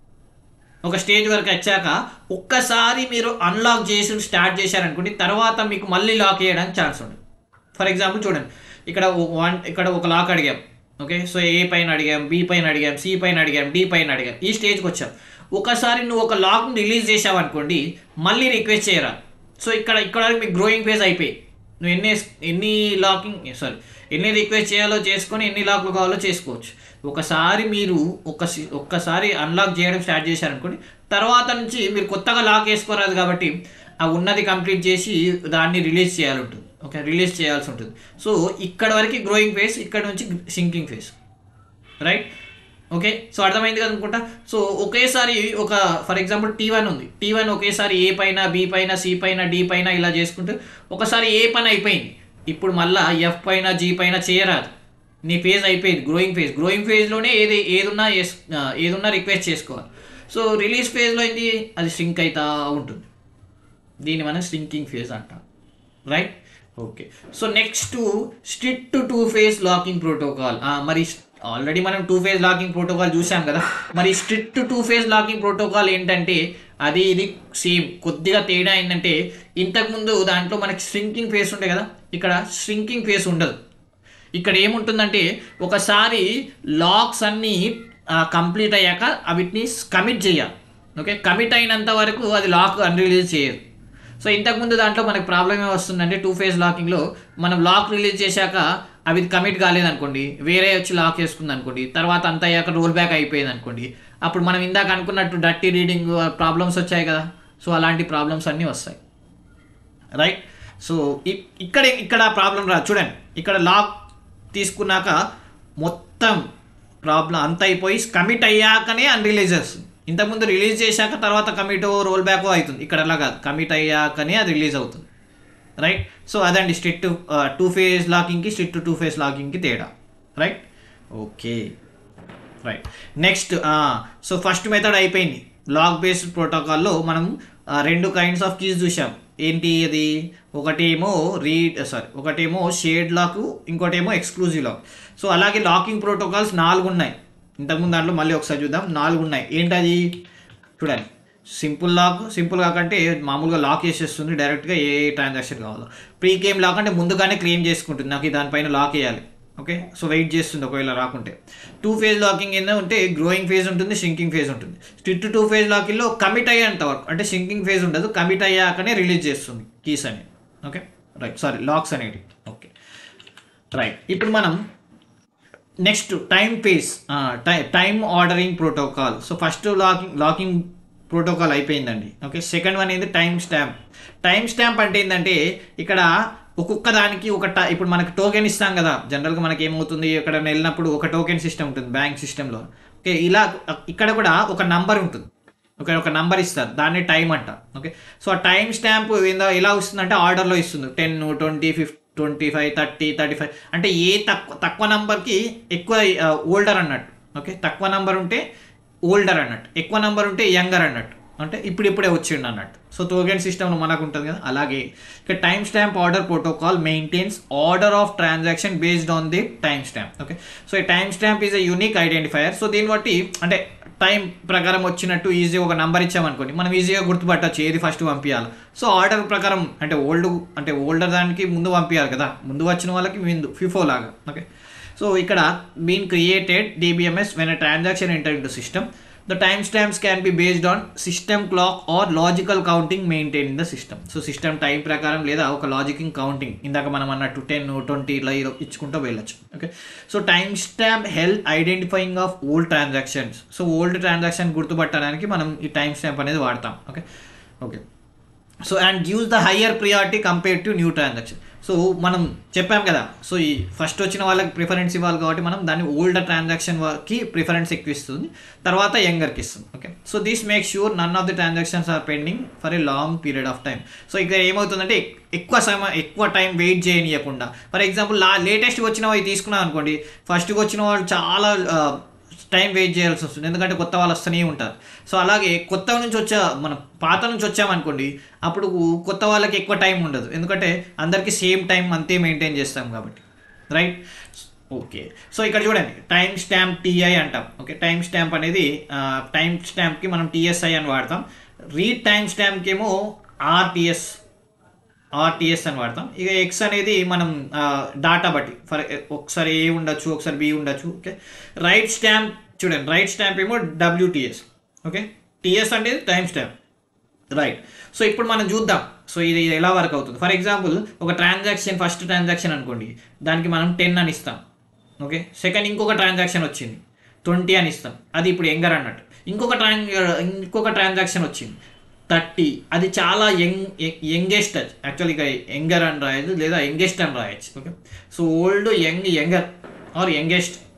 ఒక స్టేజ్ వరకు వచ్చాక ఒక్కసారి మీరు అన్లాక్ చేసి స్టార్ట్ చేశారనుకోండి, తర్వాత మీకు మళ్ళీ లాక్ చేయడానికి ఛాన్స్ ఉంటుంది. ఫర్ ఎగ్జాంపుల్ చూడండి, ఇక్కడ వన్ ఇక్కడ ఒక లాక్ అడిగాం, ఓకే. సో ఏ పైన అడిగాం, బి పైన అడిగాం, సి పైన అడిగాం, డి పైన అడిగాం, ఈ స్టేజ్కి వచ్చాం. ఒకసారి నువ్వు ఒక లాక్ని రిలీజ్ చేసావు అనుకోండి, మళ్ళీ రిక్వెస్ట్ చేయరా. సో ఇక్కడ ఇక్కడ మీకు గ్రోయింగ్ ఫేజ్ అయిపోయి నువ్వు ఎన్ని ఎన్ని లాకింగ్ సారీ ఎన్ని రిక్వెస్ట్ చేయాలో చేసుకొని ఎన్ని లాక్లు కావాలో చేసుకోవచ్చు. ఒకసారి మీరు ఒక ఒక్కసారి అన్లాక్ చేయడం స్టార్ట్ చేశారనుకోండి, తర్వాత నుంచి మీరు కొత్తగా లాక్ వేసుకోరాదు, కాబట్టి ఆ ఉన్నది కంప్లీట్ చేసి దాన్ని రిలీజ్ చేయాలి ఉంటుంది, ఓకే, రిలీజ్ చేయాల్సి ఉంటుంది. సో ఇక్కడ వరకు గ్రోయింగ్ ఫేజ్, ఇక్కడ నుంచి sinking phase, right, okay, so అర్థమైంది కదా అనుకుంటా. సో ఒకేసారి ఒక ఫర్ ఎగ్జాంపుల్ టీ వన్ ఉంది, టీ వన్ ఒకేసారి ఏ పైన బి పైన సి పైన డి పైన ఇలా చేసుకుంటూ ఒకసారి ఏ పని అయిపోయింది, ఇప్పుడు మళ్ళీ ఎఫ్ పైన జీ పైన చేయరాదు, నీ ఫేజ్ అయిపోయింది గ్రోయింగ్ ఫేజ్. గ్రోయింగ్ ఫేజ్లోనే ఏది ఏదున్నా ఏదున్నా రిక్వెస్ట్ చేసుకోవాలి. సో రిలీజ్ ఫేజ్లో ఏంటి, అది సింక్ అవుతా ఉంటుంది, దీన్ని మనం సింకింగ్ ఫేజ్ అంటాం, right. Okay, so next strict two phase locking protocol. మరి ఆల్రెడీ మనం టూ ఫేజ్ లాకింగ్ ప్రోటోకాల్ చూసాం కదా, మరి strict two phase locking protocol ఏంటంటే అది ఇది సేమ్, కొద్దిగా తేడా ఏంటంటే ఇంతకుముందు దాంట్లో మనకి శ్రింకింగ్ ఫేజ్ ఉండే కదా, ఇక్కడ శ్రింకింగ్ ఫేజ్ ఉండదు. ఇక్కడ ఏముంటుందంటే ఒకసారి లాక్స్ అన్నీ కంప్లీట్ అయ్యాక వీటిని కమిట్ చేయాలి. ఓకే, కమిట్ అయినంత వరకు అది లాక్ అన్రిలీజ్ చేయదు. సో ఇంతకుముందు దాంట్లో మనకు ప్రాబ్లం ఏమి వస్తుందంటే టూ ఫేజ్ లాకింగ్లో మనం లాక్ రిలీజ్ చేశాక అవి కమిట్ కాలేదనుకోండి, వేరే వచ్చి లాక్ చేసుకుంది అనుకోండి, తర్వాత అంత అయ్యాక రోల్ బ్యాక్ అయిపోయింది అనుకోండి, అప్పుడు మనం ఇందాక అనుకున్నట్టు డర్టీ రీడింగ్ ప్రాబ్లమ్స్ వచ్చాయి కదా, సో అలాంటి ప్రాబ్లమ్స్ అన్నీ వస్తాయి, రైట్. సో ఇక్కడ ఇక్కడ ప్రాబ్లం రా చూడండి, ఇక్కడ లాక్ తీసుకున్నాక మొత్తం ప్రాబ్లం అంత అయిపోయి కమిట్ అయ్యాకనే అన్రిలీజ్ వస్తుంది. ఇంతకుముందు రిలీజ్ చేశాక తర్వాత కమిటో రోల్ బ్యాకో అవుతుంది, ఇక్కడ అలా కాదు, కమిట్ అయ్యాకనే అది రిలీజ్ అవుతుంది, రైట్. సో అదండి స్ట్రిక్ట్ టూ ఫేజ్ లాకింగ్కి స్ట్రిక్ట్ టూ ఫేజ్ లాకింగ్కి తేడా, right. Okay, right. Next so first method అయిపోయింది. లాక్ బేస్డ్ ప్రోటోకాల్లో మనం రెండు కైండ్స్ ఆఫ్ కీస్ చూసాం. ఏంటి అది, ఒకటేమో రీడ్ సారీ ఒకటేమో షేడ్ లాక్, ఇంకోటేమో ఎక్స్క్లూజివ్ లాక్. సో అలాగే లాకింగ్ ప్రోటోకాల్స్ నాలుగు ఉన్నాయి, ఇంతకుముందు దాంట్లో మళ్ళీ ఒకసారి చూద్దాం. నాలుగు ఉన్నాయి, ఏంటది చూడండి. సింపుల్ లాక్, సింపుల్ లాక్ అంటే మామూలుగా లాక్ చేసేస్తుంది డైరెక్ట్గా ఏ ట్రాన్సాక్షన్ కావాలో. ప్రీ క్లెయిమ్ లాక్ అంటే ముందుగానే క్లెయిమ్ చేసుకుంటుంది, నాకు దానిపైన లాక్ వేయాలి, ఓకే, సో వెయిట్ చేస్తుంది ఒకవేళ రాకుంటే. టూ ఫేజ్ లాకింగ్ ఏంటో ఉంటే గ్రోయింగ్ ఫేజ్ ఉంటుంది, సింకింగ్ ఫేజ్ ఉంటుంది. స్ట్రిక్ట్ టూ ఫేజ్ లాకింగ్లో కమిట్ అయ్యేంత వరకు అంటే సింకింగ్ ఫేజ్ ఉండదు, కమిట్ అయ్యాకనే రిలీజ్ చేస్తుంది కీస్ అని, ఓకే, రైట్, సారీ లాక్స్ అనేవి, ఓకే, రైట్. ఇప్పుడు మనం next time phase tie time ordering protocol. So first locking locking protocol అయిపోయిందండి, ఓకే. సెకండ్ వన్ ఏంది టైం స్టాంప్. టైం స్టాంప్ అంటే ఏంటంటే ఇక్కడ ఒక్కొక్క దానికి ఒక ట ఇప్పుడు మనకి టోకెన్ ఇస్తాం కదా, జనరల్గా మనకి ఏమవుతుంది, ఇక్కడ వెళ్ళినప్పుడు ఒక టోకెన్ సిస్టమ్ ఉంటుంది బ్యాంక్ సిస్టంలో, ఓకే. ఇలా ఇక్కడ కూడా ఒక నంబర్ ఉంటుంది, ఓకే, ఒక నంబర్ ఇస్తారు, దాన్ని టైం అంట, ఓకే. సో ఆ టైం స్టాంప్ ఏందో ఎలా వస్తుందంటే ఆర్డర్లో ఇస్తుంది, ten twenty fifty twenty five thirty thirty five అంటే ఏ తక్కువ తక్కువ నెంబర్కి ఎక్కువ ఓల్డర్ అన్నట్టు, ఓకే. తక్కువ నెంబర్ ఉంటే ఓల్డర్ అన్నట్టు, ఎక్కువ నెంబర్ ఉంటే యంగర్ అన్నట్టు, అంటే ఇప్పుడు ఇప్పుడే వచ్చిండు అన్నట్టు. సో టోకెన్ సిస్టమ్లో మనకు ఉంటుంది కదా, అలాగే ఇక్కడ time stamp order protocol maintains order of transaction based on the time stamp, okay. So ఈ time stamp is a unique identifier. So దీన్ని బట్టి అంటే టైం ప్రకారం వచ్చినట్టు ఈజీగా ఒక నెంబర్ ఇచ్చామనుకోండి, మనం ఈజీగా గుర్తుపట్టచ్చు ఏది ఫస్ట్ పంపించాలి. సో ఆర్డర్ ప్రకారం అంటే ఓల్డ్ అంటే ఓల్డర్ దానికి ముందు పంపించాలి కదా, ముందు వచ్చిన వాళ్ళకి ముందు ఫిఫో లాగా, ఓకే. సో ఇక్కడ been created DBMS when a transaction enter into system. The timestamps can be based on system clock or logical counting maintained in the system. So system time ప్రకారం లేదా ఒక లాజికింగ్ counting ఇందాక మనం అన్నట్టు ten twenty ఇలా ఇచ్చుకుంటూ వెళ్ళచ్చు, okay. So time stamp help identifying of old transactions. So old transaction గుర్తుపట్టడానికి మనం ఈ టైం స్టాంప్ అనేది వాడతాం, okay okay so and gives the higher priority compare to new transaction. So మనం చెప్పాం కదా, సో ఈ ఫస్ట్ వచ్చిన వాళ్ళకి ప్రిఫరెన్స్ ఇవ్వాలి కాబట్టి మనం దాన్ని ఓల్డర్ ట్రాన్సాక్షన్ కి ప్రిఫరెన్స్ ఎక్కువ ఇస్తుంది, తర్వాత యంగర్కి ఇస్తుంది, okay. So this make sure none of the transactions are pending for a long period of time. So ఇక్కడ ఏమవుతుందంటే ఎక్కువ సమయం ఎక్కువ టైం వెయిట్ చేయనియకుండా, ఫర్ ఎగ్జాంపుల్ లా లేటెస్ట్గా వచ్చిన వాళ్ళు తీసుకున్నాం అనుకోండి, ఫస్ట్గా వచ్చిన వాళ్ళు చాలా టైం వెయిట్ చేయాల్సి వస్తుంది, ఎందుకంటే కొత్త వాళ్ళు వస్తూనే ఉంటారు. సో అలాగే కొత్త నుంచి వచ్చా మనం పాత నుంచి వచ్చామనుకోండి, అప్పుడు కొత్త వాళ్ళకి ఎక్కువ టైం ఉండదు, ఎందుకంటే అందరికీ సేమ్ టైం అంతే మెయింటైన్ చేస్తాం కాబట్టి, రైట్. ఓకే, సో ఇక్కడ చూడండి టైం స్టాంప్ టీఐ అంటాం, ఓకే. టైం స్టాంప్ అనేది టైం స్టాంప్కి మనం టీఎస్ఐ అని వాడతాం, రీడ్ టైం స్టాంప్కి ఏమో ఆర్టీఎస్ ఆర్టీఎస్ అని వాడతాం. ఇక ఎక్స్ అనేది మనం డాటా బట్టి ఫర్ ఒకసారి ఏ ఉండొచ్చు, ఒకసారి బి ఉండొచ్చు, ఓకే. రైట్ స్టాంప్ చూడండి, రైట్ స్టాంప్ ఏమో డబ్ల్యూటీఎస్, ఓకే. టీఎస్ అనేది టైం స్టాంప్, రైట్. సో ఇప్పుడు మనం చూద్దాం, సో ఇది ఎలా వర్క్ అవుతుంది. ఫర్ ఎగ్జాంపుల్ ఒక ట్రాన్సాక్షన్ ఫస్ట్ ట్రాన్సాక్షన్ అనుకోండి, దానికి మనం టెన్ అని ఇస్తాం, ఓకే. సెకండ్ ఇంకొక ట్రాన్సాక్షన్ వచ్చింది ట్వంటీ అని ఇస్తాం, అది ఇప్పుడు యంగర్ అన్నట్టు. ఇంకొక ట్రాన్ ఇంకొక ట్రాన్సాక్షన్ వచ్చింది థర్టీ, అది చాలా యంగ్ యంగెస్ట్ యాక్చువల్గా యంగర్ అని రాయచ్చు లేదా యంగెస్ట్ అని రాయచ్చు, okay. So old young younger or youngest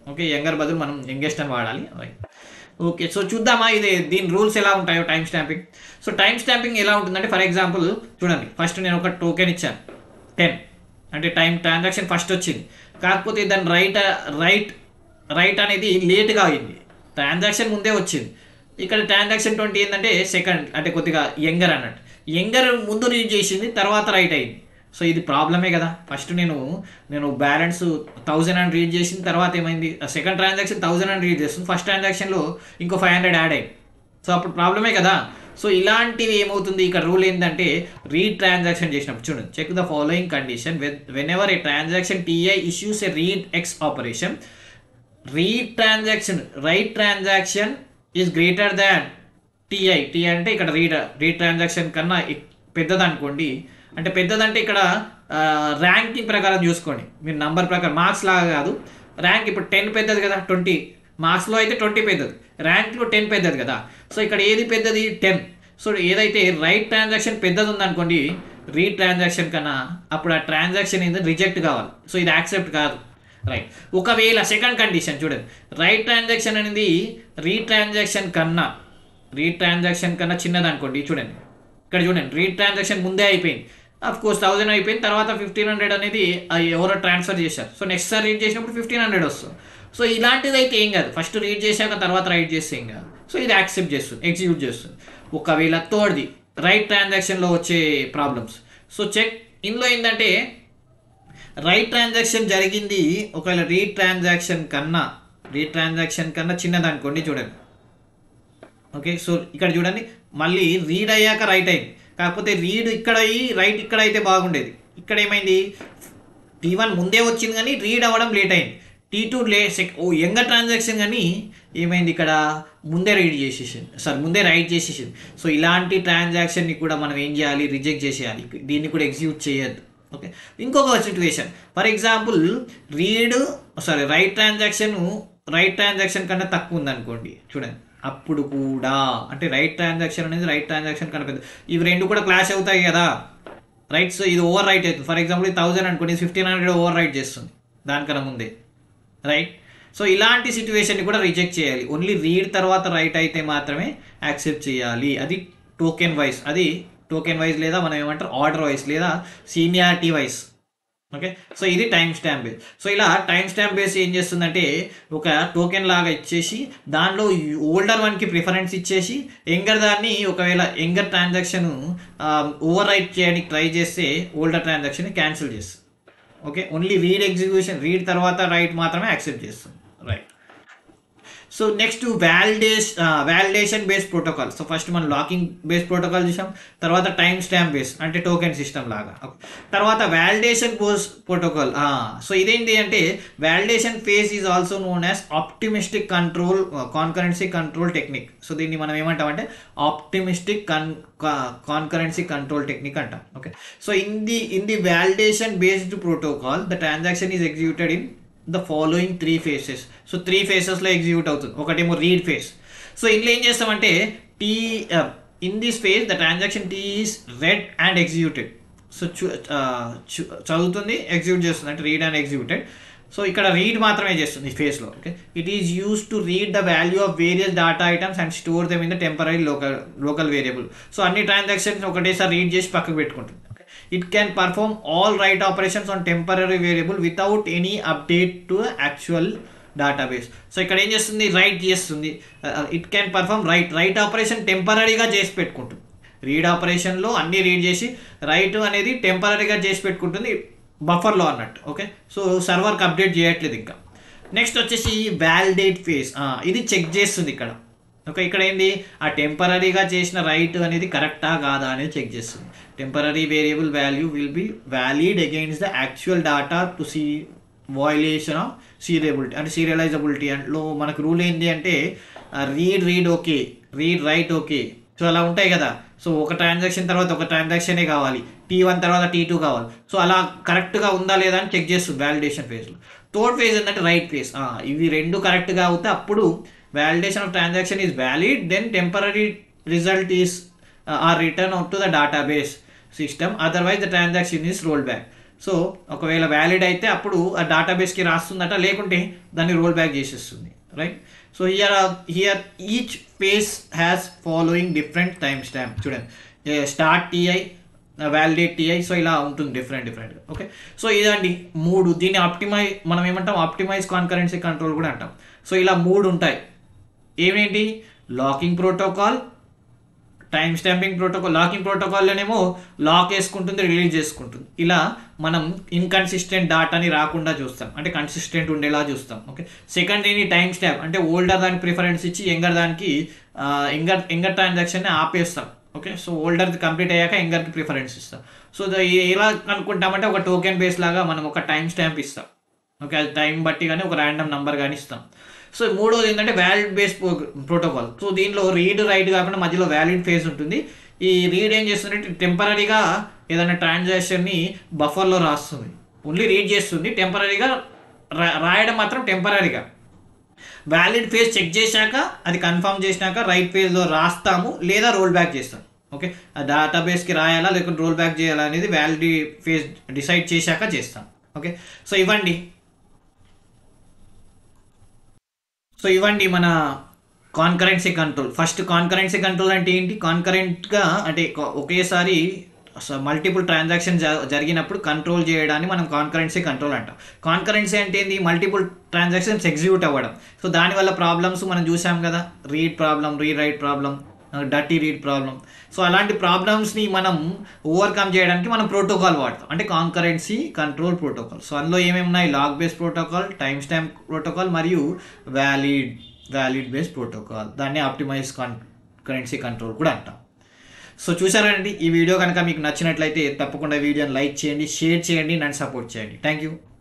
okay, younger బదులు మనం యంగెస్ట్ అని వాడాలి. రైట్. ఓకే, సో చూద్దామా ఇది దీని రూల్స్ ఎలా ఉంటాయో time stamping. So time stamping ఎలా ఉంటుందంటే ఫర్ ఎగ్జాంపుల్ చూడండి, ఫస్ట్ నేను ఒక టోకెన్ ఇచ్చాను టెన్, అంటే టైం ట్రాన్సాక్షన్ ఫస్ట్ వచ్చింది, కాకపోతే దాని రైట్ రైట్ రైట్ అనేది లేట్గా అయింది, ట్రాన్సాక్షన్ ముందే వచ్చింది. ఇక్కడ ట్రాన్సాక్షన్ ట్వంటీ ఏంటంటే సెకండ్, అంటే కొద్దిగా యంగర్ అన్నట్టు, యంగర్ ముందు రీడ్ చేసింది తర్వాత రైట్ అయింది. సో ఇది ప్రాబ్లమే కదా. ఫస్ట్ నేను నేను బ్యాలెన్స్ థౌజండ్ అని రీడ్ చేసిన తర్వాత ఏమైంది, సెకండ్ ట్రాన్సాక్షన్ థౌజండ్ అని రీడ్ చేస్తుంది, ఫస్ట్ ట్రాన్సాక్షన్లో ఇంకో ఫైవ్ హండ్రెడ్ యాడ్ అయ్యింది. సో అప్పుడు ప్రాబ్లమే కదా. సో ఇలాంటివి ఏమవుతుంది, ఇక్కడ రూల్ ఏంటంటే రీడ్ ట్రాన్సాక్షన్ చేసినప్పుడు చూడండి, check the following condition whenever a transaction TI issues a read X operation, read transaction write transaction is greater than TI. TI అంటే ఇక్కడ రీడ్ రీడ్ ట్రాన్సాక్షన్ కన్నా పెద్దది అనుకోండి, అంటే పెద్దదంటే ఇక్కడ ర్యాంకింగ్ ప్రకారం చూసుకోండి, మీరు నంబర్ ప్రకారం మార్క్స్ లాగా కాదు, ర్యాంక్ ఇప్పుడు టెన్ పెద్దది కదా, ట్వంటీ మార్క్స్లో అయితే ట్వంటీ పెద్దది, ర్యాంక్లో టెన్ పెద్దది కదా. సో ఇక్కడ ఏది పెద్దది, టెన్. సో ఏదైతే రైట్ ట్రాన్సాక్షన్ పెద్దది ఉందనుకోండి రీడ్ ట్రాన్సాక్షన్ కన్నా, అప్పుడు ఆ ట్రాన్సాక్షన్ ఏంది రిజెక్ట్ కావాలి. సో ఇది యాక్సెప్ట్ కాదు. రైట్. ఒకవేళ సెకండ్ కండిషన్ చూడండి, రైట్ ట్రాన్సాక్షన్ అనేది రీడ్ ట్రాన్సాక్షన్ కన్నా రీడ్ ట్రాన్సాక్షన్ కన్నా చిన్నది అనుకోండి, చూడండి ఇక్కడ చూడండి, రీడ్ ట్రాన్సాక్షన్ ముందే అయిపోయింది, అఫ్ కోర్స్ థౌసండ్ అయిపోయింది, తర్వాత ఫిఫ్టీన్ హండ్రెడ్ అనేది ఎవరో ట్రాన్స్ఫర్ చేశారు. సో నెక్స్ట్ సార్ రీడ్ చేసినప్పుడు ఫిఫ్టీన్ హండ్రెడ్ వస్తుంది. సో ఇలాంటిది అయితే ఏం కాదు, ఫస్ట్ రీడ్ చేశాక తర్వాత రైట్ చేస్తే ఏం కాదు. సో ఇది యాక్సెప్ట్ చేస్తుంది, ఎగ్జిక్యూట్ చేస్తుంది. ఒకవేళ థర్డ్ది రైట్ ట్రాన్సాక్షన్లో వచ్చే ప్రాబ్లమ్స్. సో చెక్ ఇందులో ఏంటంటే రైట్ ట్రాన్సాక్షన్ జరిగింది ఒకవేళ రీడ్ ట్రాన్సాక్షన్ కన్నా రీడ్ ట్రాన్సాక్షన్ కన్నా చిన్నది అనుకోండి, చూడండి. ఓకే, సో ఇక్కడ చూడండి, మళ్ళీ రీడ్ అయ్యాక రైట్ అయింది, కాకపోతే రీడ్ ఇక్కడ అయ్యి రైట్ ఇక్కడ అయితే బాగుండేది. ఇక్కడ ఏమైంది, టీ వన్ ముందే వచ్చింది కానీ రీడ్ అవ్వడం లేట్ అయింది, టీ టూ లే సెక్ ఓ యంగర్ ట్రాన్సాక్షన్ కానీ ఏమైంది ఇక్కడ ముందే రీడ్ చేసేసింది, సార్ ముందే రైట్ చేసేసింది. సో ఇలాంటి ట్రాన్సాక్షన్ని కూడా మనం ఏం చేయాలి, రిజెక్ట్ చేసేయాలి, దీన్ని కూడా ఎగ్జిక్యూట్ చేయొద్దు. ఓకే, ఇంకొక situation for example read sorry write transaction write transaction కన్నా తక్కువ ఉందనుకోండి, చూడండి అప్పుడు కూడా అంటే రైట్ ట్రాన్సాక్షన్ అనేది రైట్ ట్రాన్సాక్షన్ కన్నా పెద్ద, ఇవి రెండు కూడా క్లాష్ అవుతాయి కదా. రైట్. సో ఇది ఓవర్ రైట్ అవుతుంది, ఫర్ ఎగ్జాంపుల్ ఇది థౌసండ్ అనుకోండి, ఫిఫ్టీన్ హండ్రెడ్ ఓవర్ రైట్ చేస్తుంది దానికన్నా ముందే. రైట్. సో ఇలాంటి సిచ్యువేషన్ని కూడా రిజెక్ట్ చేయాలి, ఓన్లీ రీడ్ తర్వాత రైట్ అయితే మాత్రమే యాక్సెప్ట్ చేయాలి. అది టోకెన్ వైజ్, అది టోకెన్ వైజ్ లేదా మనం ఏమంటారు ఆర్డర్ వైజ్ లేదా సీనియారిటీ వైజ్. ఓకే, సో ఇది టైం స్టాంప్ బేస్. సో ఇలా టైం స్టాంప్ బేస్ ఏం చేస్తుందంటే ఒక టోకెన్ లాగా ఇచ్చేసి దానిలో ఓల్డర్ వన్కి ప్రిఫరెన్స్ ఇచ్చేసి యంగర్ దాన్ని ఒకవేళ యంగర్ ట్రాన్సాక్షన్ ఓవర్ రైట్ చేయడానికి ట్రై చేస్తే ఓల్డర్ ట్రాన్సాక్షన్ క్యాన్సిల్ చేస్తుంది. Okay, only read execution read తర్వాత రైట్ మాత్రమే యాక్సెప్ట్ చేస్తుంది. Right. So next validation validation based protocol. So first మనం లాకింగ్ బేస్డ్ ప్రోటోకాల్ చూసాం, తర్వాత టైం స్టాంప్ బేస్ అంటే టోకెన్ సిస్టమ్ లాగా, తర్వాత వ్యాలిడేషన్ బేస్డ్ ప్రోటోకాల్. సో ఇదేంటి అంటే validation phase is also known as optimistic control concurrency control technique. So దీన్ని మనం ఏమంటామంటే ఆప్టిమిస్టిక్ కన్ కాన్కరెన్సీ కంట్రోల్ టెక్నిక్ అంటాం. Okay, so in the in the validation based protocol the transaction is executed in the following three phases. So three ఫేసెస్లో execute అవుతుంది. ఒకటేమో read phase. So ఇందులో ఏం చేస్తామంటే T in this phase the transaction T is read and executed. So చదువుతుంది, execute చేస్తుంది, అంటే read and executed. So ఇక్కడ రీడ్ మాత్రమే చేస్తుంది ఈ ఫేస్లో. Okay, it is use to read the value of various data items and store them in the temporary local local variable. So అన్ని transactions ఒకటేసారి రీడ్ చేసి పక్కకు పెట్టుకుంటుంది. It can perform all write operations on temporary variable without any update to actual database. So ఇక్కడ ఏం చేస్తుంది, write చేస్తుంది. It can perform write write operation టెంపరీగా చేసి పెట్టుకుంటుంది. రీడ్ ఆపరేషన్లో అన్ని రీడ్ చేసి రైట్ అనేది టెంపరీగా చేసి పెట్టుకుంటుంది బఫర్లో అన్నట్టు. ఓకే, సో సర్వర్కి అప్డేట్ చేయట్లేదు ఇంకా. నెక్స్ట్ వచ్చేసి వ్యాలిడేట్ ఫేజ్. ఇది చెక్ చేస్తుంది ఇక్కడ. ఓకే, ఇక్కడ ఏంది ఆ టెంపరీగా చేసిన రైట్ అనేది కరెక్టా కాదా అనేది చెక్ చేస్తుంది. Temporary variable value will be valid against the actual data to see violation of seriability అంటే సీరియలైజబిలిటీ. అంట్లో మనకు రూల్ ఏంటి అంటే read read okay, read write okay. So అలా ఉంటాయి కదా. సో ఒక ట్రాన్సాక్షన్ తర్వాత ఒక ట్రాన్సాక్షనే కావాలి, టీ వన్ తర్వాత టీ టూ కావాలి. సో అలా కరెక్ట్గా ఉందా లేదా అని చెక్ చేస్తుంది వ్యాలిడేషన్ ఫేజ్లో. థర్డ్ ఫేజ్ ఏంటంటే రైట్ ఫేజ్. ఇవి రెండు కరెక్ట్గా అవుతే అప్పుడు validation of transaction is valid, then temporary result is uh, are written out to the database system, otherwise the transaction is rolled back. So ఒకవేళ వ్యాలిడ్ అయితే అప్పుడు ఆ డేటాబేస్కి రాస్తుందట, లేకుంటే దాన్ని రోల్ బ్యాక్ చేసేస్తుంది, right. So here here each phase has following different time stamp. చూడండి, start TI, validate TI, so ఇలా ఉంటుంది డిఫరెంట్ డిఫరెంట్గా. ఓకే, సో ఇదండి మూడు. దీన్ని ఆప్టిమైజ్ మనం ఏమంటాం, ఆప్టిమైజ్ కాన్కరెన్సీ కంట్రోల్ కూడా అంటాం. సో ఇలా మూడు ఉంటాయి. ఏమేంటి, locking protocol, time stamping protocol. Locking ప్రోటోకాల్లోనేమో లాక్ వేసుకుంటుంది, రిలీజ్ చేసుకుంటుంది. ఇలా మనం ఇన్కన్సిస్టెంట్ డాటాని రాకుండా చూస్తాం, అంటే కన్సిస్టెంట్ ఉండేలా చూస్తాం. ఓకే, సెకండ్ ఏంటి, టైం స్టాంప్, అంటే ఓల్డర్ దానికి ప్రిఫరెన్స్ ఇచ్చి యంగర్ దానికి యంగర్ యంగర్ ట్రాన్సాక్షన్ని ఆపేస్తాం. ఓకే, సో ఓల్డర్ది కంప్లీట్ అయ్యాక యంగర్కి ప్రిఫరెన్స్ ఇస్తాం. సో ఎలా అనుకుంటామంటే ఒక టోకెన్ బేస్ లాగా మనం ఒక టైం స్టాంప్ ఇస్తాం. ఓకే, అది టైం బట్టి కానీ ఒక ర్యాండమ్ నెంబర్ కానీ ఇస్తాం. సో మూడోది ఏంటంటే వ్యాలిడ్ బేస్ ప్రోటోకాల్. సో దీనిలో రీడ్ రైట్ కాకుండా మధ్యలో వ్యాలిడ్ ఫేజ్ ఉంటుంది. ఈ రీడ్ ఏం చేస్తుందంటే టెంపరీగా ఏదైనా ట్రాన్సాక్షన్ని బఫర్లో రాస్తుంది, ఓన్లీ రీడ్ చేస్తుంది, టెంపరీగా రా రాయడం మాత్రం టెంపరీగా. వ్యాలిడ్ ఫేజ్ చెక్ చేశాక అది కన్ఫర్మ్ చేసినాక రైట్ ఫేజ్లో రాస్తాము, లేదా రోల్ బ్యాక్ చేస్తాం. ఓకే, ఆ డేటాబేస్కి రాయాలా లేకుంటే రోల్ బ్యాక్ చేయాలా అనేది వ్యాలిడ్ ఫేజ్ డిసైడ్ చేశాక చేస్తాం. ఓకే, సో ఇవ్వండి సో ఇవ్వండి మన concurrency control. First concurrency control అంటే ఏంటి, కాన్కరెంట్గా అంటే ఒకేసారి మల్టిపుల్ ట్రాన్సాక్షన్ జరిగినప్పుడు కంట్రోల్ చేయడాన్ని మనం కాన్కరెన్సీ కంట్రోల్ అంటాం. కాన్కరెన్సీ అంటే ఏంటి, మల్టిపుల్ ట్రాన్సాక్షన్స్ ఎగ్జిక్యూట్ అవ్వడం. సో దానివల్ల ప్రాబ్లమ్స్ మనం చూసాం కదా, read problem, read write problem, dirty read problem. So అలాంటి ప్రాబ్లమ్స్ని మనం ఓవర్కమ్ చేయడానికి మనం ప్రోటోకాల్ వాడతాం, అంటే కాన్కరెన్సీ కంట్రోల్ ప్రోటోకాల్. సో అందులో ఏమేమి ఉన్నాయి, log base protocol, time stamp protocol మరియు వ్యాలిడ్ వ్యాలిడ్ బేస్ ప్రోటోకాల్. దాన్ని ఆప్టిమైజ్ కాన్కరెన్సీ కంట్రోల్ కూడా అంటాం. సో చూసారండి, ఈ వీడియో కనుక మీకు నచ్చినట్లయితే తప్పకుండా వీడియోని లైక్ చేయండి, షేర్ చేయండి, నన్ను సపోర్ట్ చేయండి. Thank you.